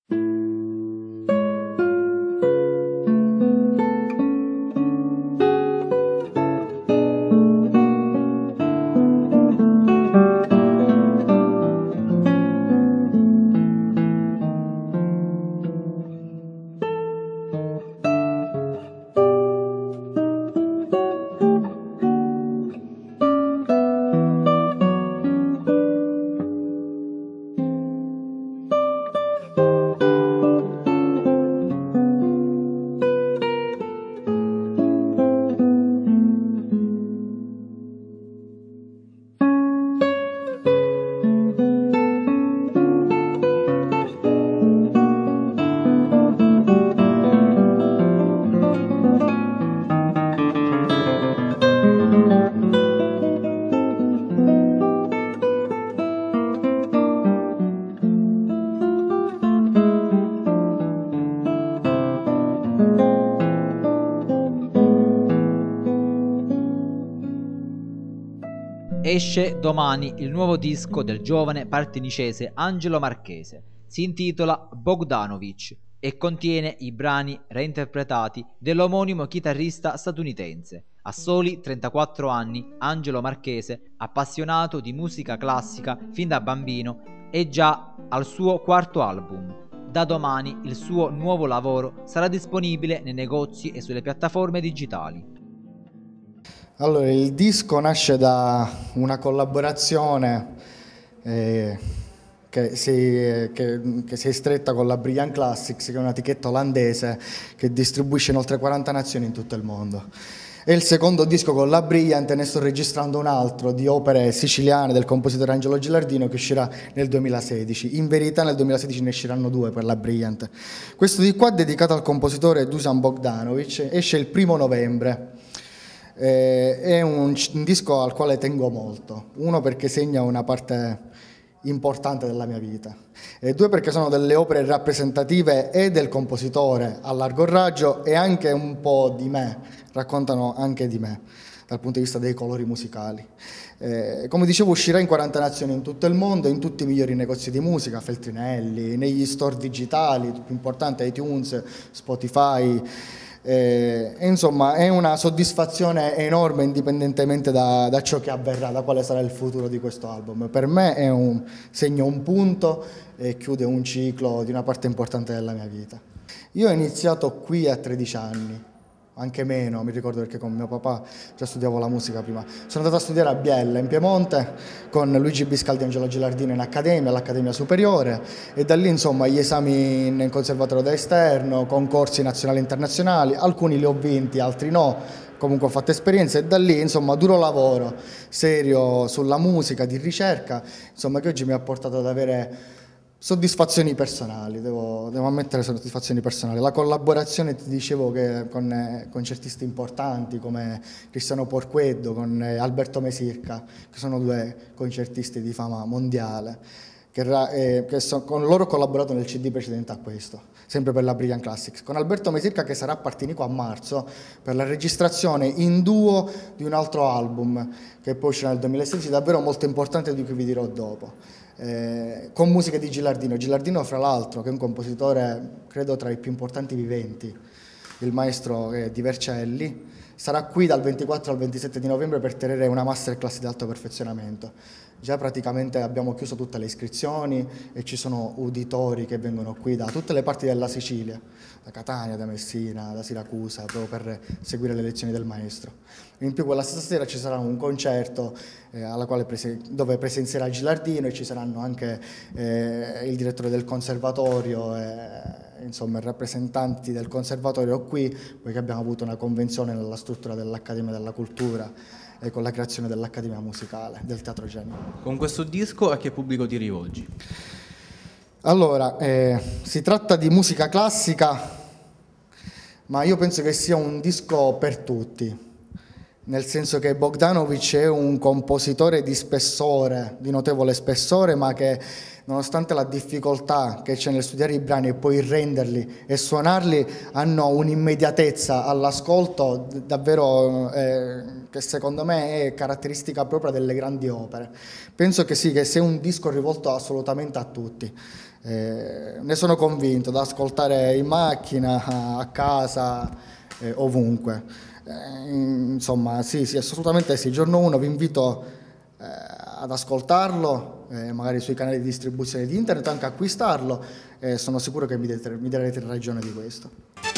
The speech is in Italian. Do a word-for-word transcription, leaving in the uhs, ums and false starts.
Esce domani il nuovo disco del giovane martinicese Angelo Marchese. Si intitola Bogdanovic e contiene i brani reinterpretati dell'omonimo chitarrista statunitense. A soli trentaquattro anni, Angelo Marchese, appassionato di musica classica fin da bambino, è già al suo quarto album. Da domani il suo nuovo lavoro sarà disponibile nei negozi e sulle piattaforme digitali. Allora, il disco nasce da una collaborazione eh, che, si, che, che si è stretta con la Brilliant Classics, che è un'etichetta olandese che distribuisce in oltre quaranta nazioni in tutto il mondo. È il secondo disco con la Brilliant e ne sto registrando un altro di opere siciliane del compositore Angelo Gilardino che uscirà nel duemilasedici. In verità nel duemilasedici ne usciranno due per la Brilliant. Questo di qua è dedicato al compositore Dusan Bogdanovic, esce il primo novembre. Eh, è un, un disco al quale tengo molto, uno perché segna una parte importante della mia vita e due perché sono delle opere rappresentative e del compositore a largo raggio e anche un po' di me, raccontano anche di me dal punto di vista dei colori musicali. Eh, come dicevo, uscirà in quaranta nazioni in tutto il mondo, in tutti i migliori negozi di musica, Feltrinelli, negli store digitali più importanti, iTunes, Spotify. Eh, insomma è una soddisfazione enorme indipendentemente da, da ciò che avverrà, da quale sarà il futuro di questo album. Per me è un segno un punto e chiude un ciclo di una parte importante della mia vita. Io ho iniziato qui a tredici anni, anche meno, mi ricordo perché con mio papà già studiavo la musica prima. Sono andato a studiare a Biella, in Piemonte, con Luigi Biscaldi e Angelo Gilardino in accademia, all'Accademia Superiore, e da lì insomma gli esami in conservatorio da esterno, concorsi nazionali e internazionali, alcuni li ho vinti, altri no, comunque ho fatto esperienze e da lì insomma duro lavoro serio sulla musica, di ricerca, insomma che oggi mi ha portato ad avere soddisfazioni personali, devo, devo ammettere soddisfazioni personali. La collaborazione, ti dicevo, che con eh, concertisti importanti come Cristiano Porqueddo, con eh, Alberto Mesirca, che sono due concertisti di fama mondiale, che, eh, che so, con loro ho collaborato nel C D precedente a questo, sempre per la Brilliant Classics. Con Alberto Mesirca che sarà a Partinico a marzo per la registrazione in duo di un altro album che poi uscirà nel duemilasedici, davvero molto importante, di cui vi dirò dopo. Eh, con musiche di Gilardino. Gilardino, fra l'altro, che è un compositore credo tra i più importanti viventi, il maestro eh, di Vercelli, sarà qui dal ventiquattro al ventisette di novembre per tenere una masterclass di alto perfezionamento. Già praticamente abbiamo chiuso tutte le iscrizioni e ci sono uditori che vengono qui da tutte le parti della Sicilia, da Catania, da Messina, da Siracusa, proprio per seguire le lezioni del maestro. In più quella stessa sera ci sarà un concerto eh, alla quale prese- dove presenzierà Gilardino e ci saranno anche eh, il direttore del conservatorio e insomma i rappresentanti del conservatorio qui, poiché abbiamo avuto una convenzione nella struttura dell'Accademia della Cultura e con la creazione dell'Accademia Musicale del Teatro Genio. Con questo disco a che pubblico ti rivolgi? Allora, eh, si tratta di musica classica, ma io penso che sia un disco per tutti, nel senso che Bogdanovic è un compositore di spessore, di notevole spessore, ma che nonostante la difficoltà che c'è nel studiare i brani e poi renderli e suonarli, hanno un'immediatezza all'ascolto davvero eh, che secondo me è caratteristica propria delle grandi opere. Penso che sì, che sia un disco rivolto assolutamente a tutti. Eh, ne sono convinto, da ascoltare in macchina, a casa, eh, ovunque. Eh, insomma, sì, sì, assolutamente sì. Giorno uno vi invito eh, ad ascoltarlo, eh, magari sui canali di distribuzione di internet, anche acquistarlo, e sono sicuro che mi, dete, mi darete ragione di questo.